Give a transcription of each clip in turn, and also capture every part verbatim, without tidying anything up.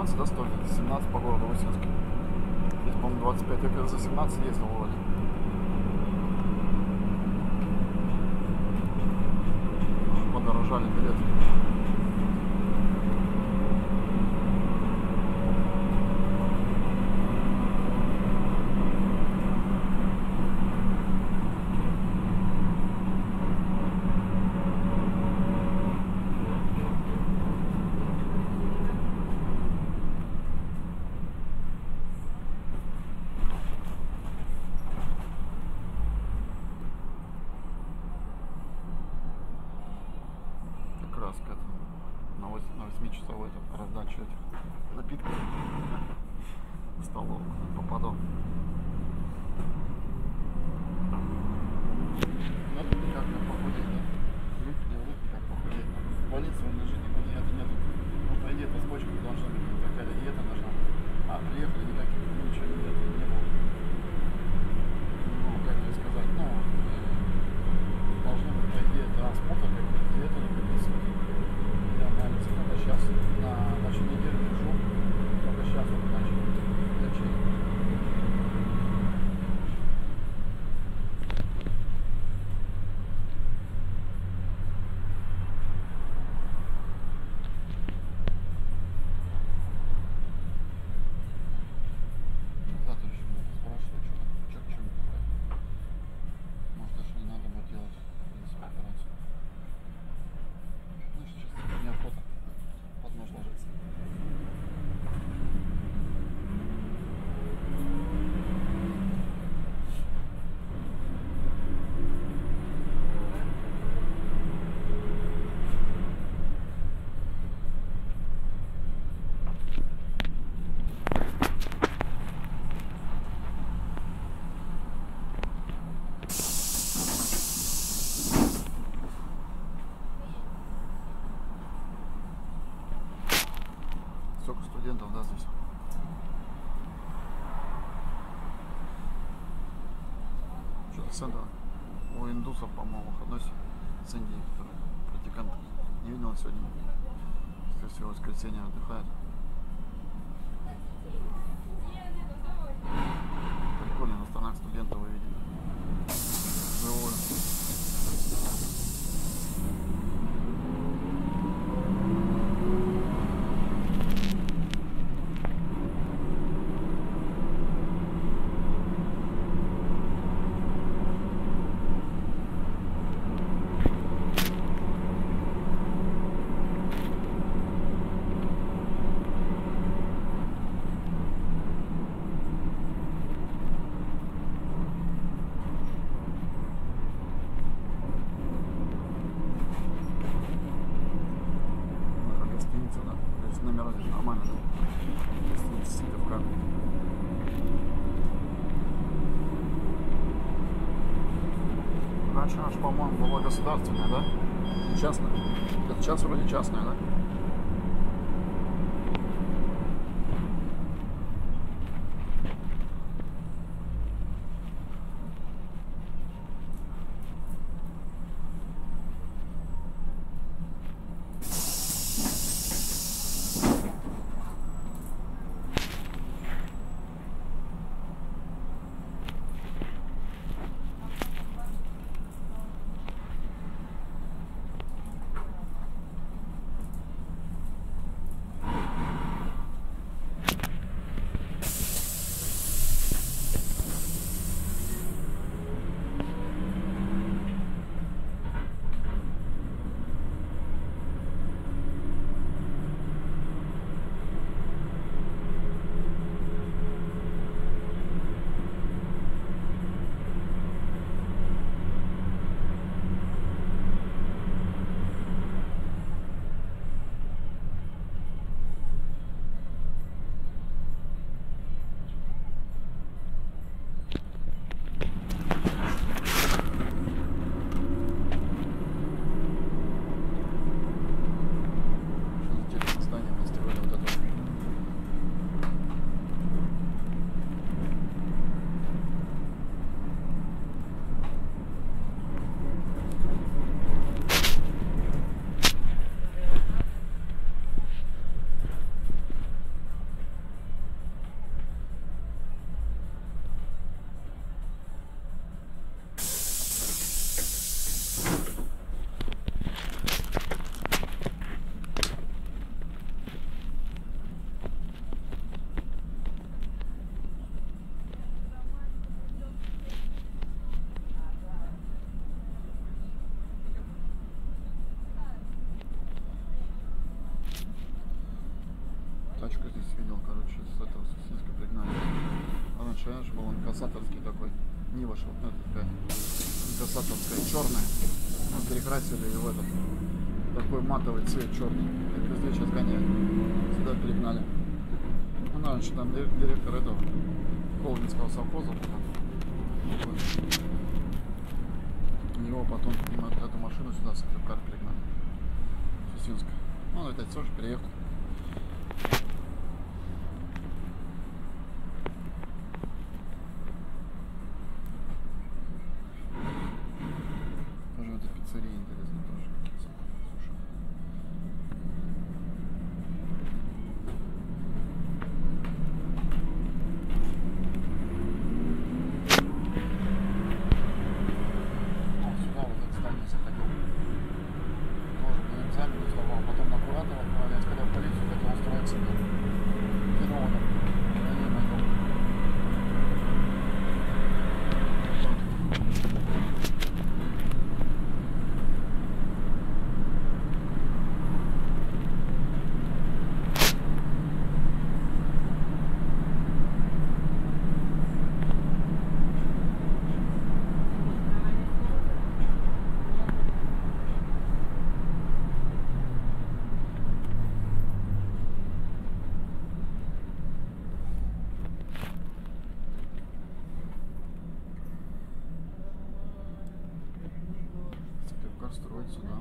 семнадцать, да, стоит? семнадцать по городу Усинске. Здесь, по-моему, двадцать пять. Я когда за семнадцать ездил вроде. Подорожали билеты. Как раз к этому, на восьмичасовой раздаче этих напитков в столовку попаду. Надо никак не похудеть, да? Выпить, не выпить, как похудеть. В больнице у меня же никакой диеты нету. Ну, по идее, это с почками должна быть какая-то диета должна. А приехали, никаких ничего не было. Ну, как тебе сказать, ну, должна быть, по идее, это осмотр, какая-то диета написана. Я анализы только сейчас, на ночью неделю лежу, только сейчас вот начал лечение. Завтра еще буду спрашивать, что, что к чему. Может, даже не надо будет делать, в принципе, операцию. Ну, сейчас неохота под нож ложиться. Сколько студентов, да, здесь? Что-то центр у индусов, по-моему, выходной с Индии, которые практиканты. Не видел сегодня. Скорее всего, в воскресенье отдыхают. Прикольно, на сторонах студентов вы видели. Живую. Номера здесь нормально, да? Сыковка. Раньше наш, по-моему, была государственная, да? Частная. Это сейчас вроде частная, да? инкассаторский такой. Нива, что ну, такая инкассаторская, черная. Мы перекрасили его этот такой матовый цвет черный. И везде сейчас гоняют. Сюда перегнали. Ну, раньше там директор этого Колвинского совхоза был. Его потом эту машину сюда с Сыктывкара перегнали. Сусинска. Ну, он опять тоже переехал. Тоже в этой пиццерии интересно тоже какие-то суши. Он сюда вот это здание заходил. Тоже на экзамене сдавал. Потом на куратора отправлять, когда в полицию хотел устроиться. Кино он. Я не найду. Сыктывкар строится, да.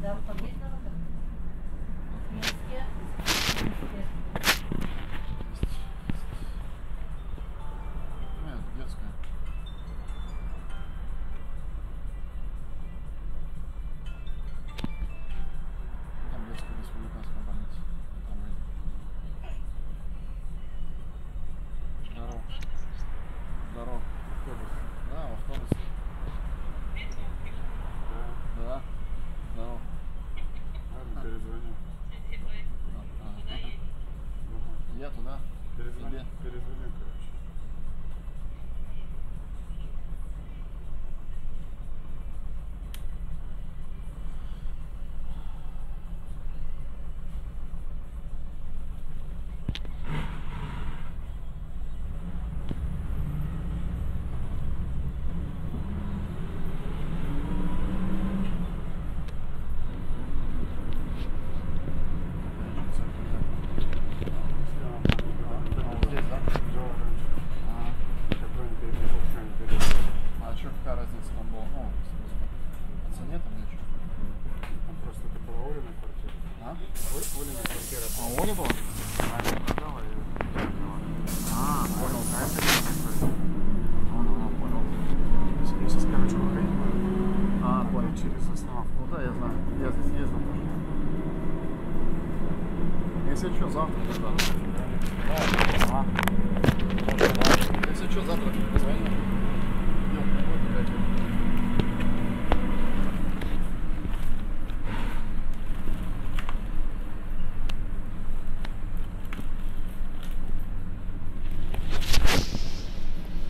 Нет, детская. Там детская республиканская больница. Там выйдет. Здорово. Здорово. Автобус. Да, в автобусе. Да. Да. Здорово. Ладно, перезвоню. Я туда. Перезвоню, Тебе. перезвоню, короче. А что, какая разница там была? Ну, в смысле, по цене там или что? Там просто это была Олина квартира. А? Олина квартира. А Оля была? Аня продала и взяла. А, понял. А это не квартира. Ну, ну, понял. Если с короче выходить будет, А, понял. через остановку. Ну да, я знаю. Я здесь ездил тоже. Если что, завтра тогда. Да.